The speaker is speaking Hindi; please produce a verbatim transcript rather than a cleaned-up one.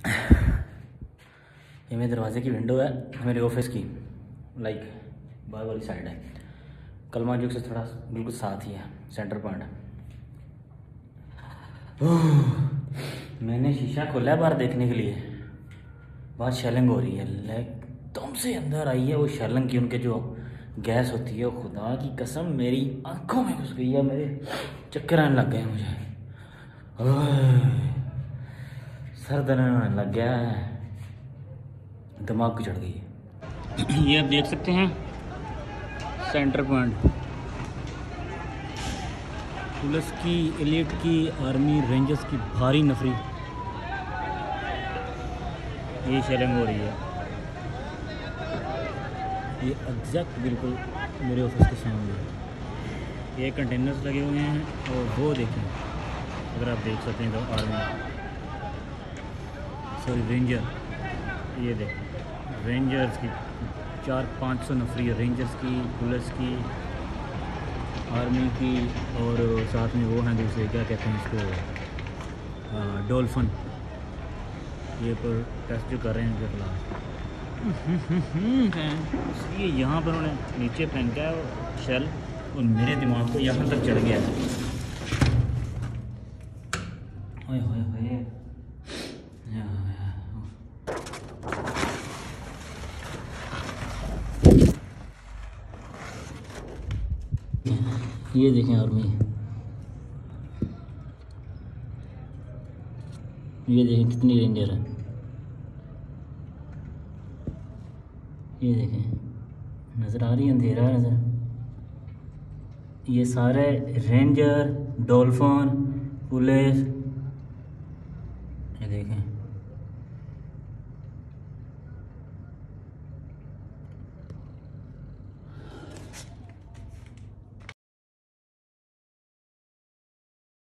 ये मेरे दरवाजे की विंडो है, मेरे ऑफिस की, लाइक बाहर वाली साइड है। कलमा चौक से थोड़ा बिल्कुल साथ ही है, सेंटर पॉइंट। मैंने शीशा खोला है बाहर देखने के लिए, बाहर शेलिंग हो रही है। लाइक तुम से अंदर आई है वो शेलिंग की, उनके जो गैस होती है, खुदा की कसम मेरी आंखों में घुस गई है, मेरे चक्कर आने लग गए हैं मुझे, सर दर्द होने लग गया है, दिमाग की चढ़ गई है। ये आप देख सकते हैं सेंटर पॉइंट, पुलिस की, एलिट की, आर्मी, रेंजर्स की भारी नफरी। ये शेलिंग हो रही है, ये एग्जैक्ट बिल्कुल मेरे ऑफिस के सामने। ये कंटेनर्स लगे हुए हैं और वो देखें, अगर आप देख सकते हैं तो आर्मी, सॉरी रेंजर, ये देखें रेंजर्स की चार पाँच सौ नफरी, रेंजर्स की, पुलिस की, आर्मी की, और साथ में वो हैं दूसरे, क्या कहते हैं इसको, डॉल्फिन। ये पर टेस्ट जो कर रहे हैं इनके खिलाफ। ये यहाँ पर उन्होंने नीचे फेंका है शेल, और मेरे दिमाग को यहाँ तक चढ़ गया है। ओए होए होए, ये देखें आर्मी, ये देखें कितनी रेंजर है, ये देखें नज़र आ रही है, अंधेरा है नज़र। ये सारे रेंजर, डॉल्फिन, पुलिस, ये देखें।